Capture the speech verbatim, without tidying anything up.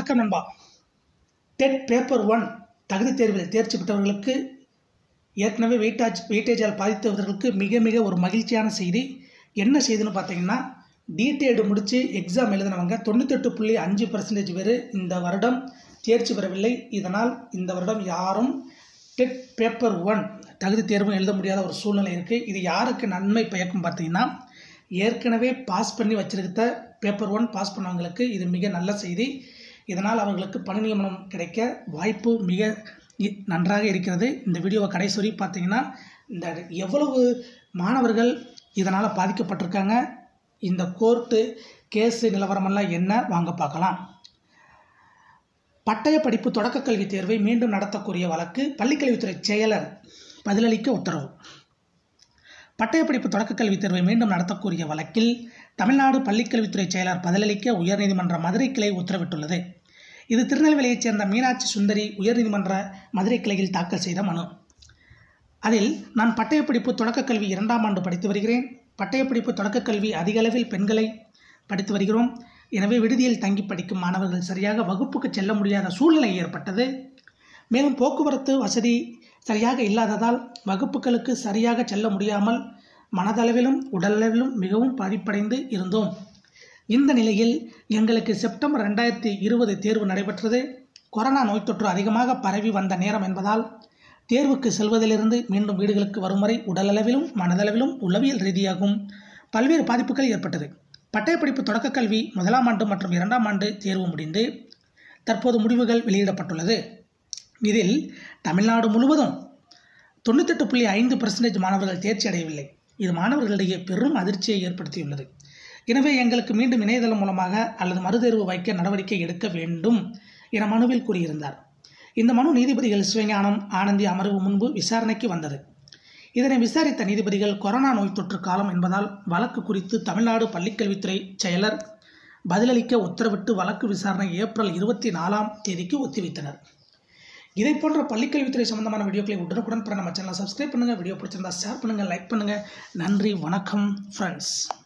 வணக்கம் நண்பா. Dead paper one தகுதி தேர்வில் தேர்ச்சி பெற்றவர்களுக்கு ஏற்கனவே வெயிட்டாஜ் வெயிட்டேஜால் பாதித்தவர்களுக்கு மிக மிக ஒரு மகிழ்ச்சியான செய்தி. என்ன செய்தின்னு பார்த்தீங்கன்னா, டிடேடு முடித்து எக்ஸாம் எழுதினவங்க தொண்ணூத்தெட்டு புள்ளி அஞ்சு பர்சன்டேஜ் பேர் இந்த வருடம் தேர்ச்சி பெறவில்லை. இதனால் இந்த வருடம் யாரும் டெட் பேப்பர் ஒன் தகுதி தேர்வு எழுத முடியாத ஒரு சூழ்நிலை இருக்குது. இது யாருக்கு நன்மை பயக்கும் பார்த்தீங்கன்னா, ஏற்கனவே பாஸ் பண்ணி வச்சிருக்க பேப்பர் ஒன் பாஸ் பண்ணவங்களுக்கு இது மிக நல்ல செய்தி. இதனால் அவர்களுக்கு பணி நியமனம் கிடைக்க வாய்ப்பு மிக நன்றாக இருக்கிறது. இந்த வீடியோவை கடைசி வரை பார்த்தீங்கன்னா, இந்த எவ்வளவு மாணவர்கள் இதனால் பாதிக்கப்பட்டிருக்காங்க, இந்த கோர்ட்டு கேஸு நிலவரமெல்லாம் என்ன வாங்க பார்க்கலாம். பட்டய படிப்பு தொடக்க கல்வி தேர்வை மீண்டும் நடத்தக்கூடிய வழக்கு பள்ளிக்கல்வித்துறை செயலர் பதிலளிக்க உத்தரவு. பட்டய படிப்பு தொடக்க கல்வி தேர்வை மீண்டும் நடத்தக்கூடிய வழக்கில் தமிழ்நாடு பள்ளிக்கல்வித்துறை செயலர் பதிலளிக்க உயர்நீதிமன்ற மதுரை கிளை உத்தரவிட்டுள்ளது. இது திருநெல்வேலியைச் சேர்ந்த மீனாட்சி சுந்தரி உயர்நீதிமன்ற மதுரை கிளையில் தாக்கல் செய்த மனு. அதில், நான் பட்டய படிப்பு தொடக்க கல்வி இரண்டாம் ஆண்டு படித்து வருகிறேன். பட்டய படிப்பு தொடக்க கல்வி அதிக அளவில் பெண்களை படித்து வருகிறோம். எனவே விடுதியில் தங்கி படிக்கும் மாணவர்கள் சரியாக வகுப்புக்கு செல்ல முடியாத சூழ்நிலை ஏற்பட்டது. மேலும் போக்குவரத்து வசதி சரியாக இல்லாததால் வகுப்புகளுக்கு சரியாக செல்ல முடியாமல் மனதளவிலும் உடலளவிலும் மிகவும் பாதிப்படைந்து இருந்தோம். இந்த நிலையில் எங்களுக்கு செப்டம்பர் ரெண்டாயிரத்தி இருபது தேர்வு நடைபெற்றது. கொரோனா நோய் தொற்று அதிகமாக பரவி வந்த நேரம் என்பதால் தேர்வுக்கு செல்வதிலிருந்து மீண்டும் வீடுகளுக்கு வரும் வரை உடலளவிலும் மனதளவிலும் உளவியல் ரீதியாகவும் பல்வேறு பாதிப்புகள் ஏற்பட்டது. பட்டயப்படிப்பு தொடக்க கல்வி முதலாம் ஆண்டு மற்றும் இரண்டாம் ஆண்டு தேர்வு முடிந்து தற்போது முடிவுகள் வெளியிடப்பட்டுள்ளது. இதில் தமிழ்நாடு முழுவதும் தொண்ணூத்தெட்டு புள்ளி ஐந்து பர்சன்டேஜ் மாணவர்கள் தேர்ச்சி அடையவில்லை. இது மாணவர்களிடையே பெரும் அதிர்ச்சியை ஏற்படுத்தியுள்ளது. எனவே எங்களுக்கு மீண்டும் இணையதளம் மூலமாக அல்லது மறுதேர்வு வைக்க நடவடிக்கை எடுக்க வேண்டும் என மனுவில் கூறியிருந்தார். இந்த மனு நீதிபதிகள் சிவஞானம் ஆனந்தி அமர்வு முன்பு விசாரணைக்கு வந்தது. இதனை விசாரித்த நீதிபதிகள் கொரோனா நோய் தொற்று காலம் என்பதால் வழக்கு குறித்து தமிழ்நாடு பள்ளிக்கல்வித்துறை செயலர் பதிலளிக்க உத்தரவிட்டு வழக்கு விசாரணை ஏப்ரல் இருபத்தி நாலாம் தேதிக்கு ஒத்திவைத்தனர். இதை போன்ற பள்ளிக்கல்வித்துறை சம்பந்தமான வீடியோக்களை உடனுக்குடன் பெற நம்ம சேனலை சப்ஸ்கிரைப் பண்ணுங்கள். வீடியோ பிடிச்சிருந்தா ஷேர் பண்ணுங்கள், லைக் பண்ணுங்கள். நன்றி, வணக்கம் ஃப்ரெண்ட்ஸ்.